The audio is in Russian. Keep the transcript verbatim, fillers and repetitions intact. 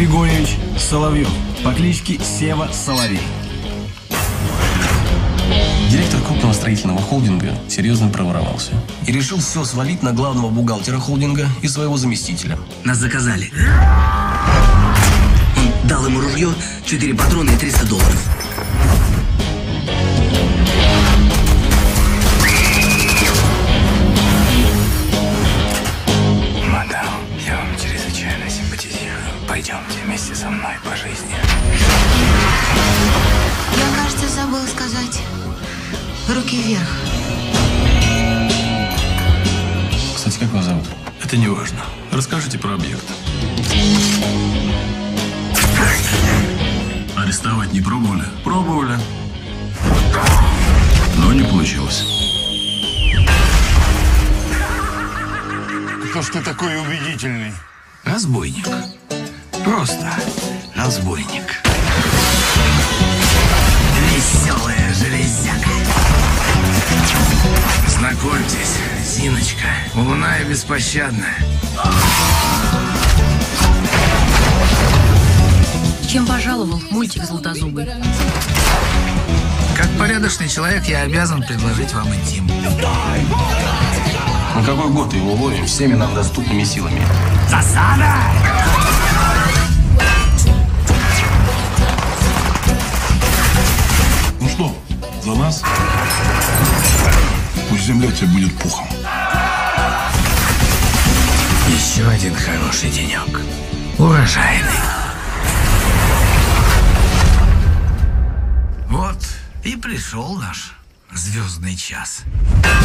Григорьевич Соловьев по кличке Сева Соловей. Директор крупного строительного холдинга серьезно проворовался. И решил все свалить на главного бухгалтера холдинга и своего заместителя. Нас заказали. Он дал ему ружье, четыре патрона и триста долларов. Мадам, я вам чрезвычайно симпатизирую. Пойдемте вместе со мной по жизни. Я, кажется, забыла сказать. Руки вверх. Кстати, как вас зовут? Это не важно. Расскажите про объект. Арестовать не пробовали? Пробовали. Но не получилось. Кто ж ты такой убедительный? Разбойник. Просто разбойник. Веселая железяка. Знакомьтесь, Зиночка. Умная и беспощадная. Чем пожаловал мультик «Золотозубый»? Как порядочный человек, я обязан предложить вам интим. На какой год его ловим всеми нам доступными силами? Засада! Ну что, за нас? Пусть земля тебе будет пухом. Еще один хороший денек. Урожайный. Вот и пришел наш звездный час.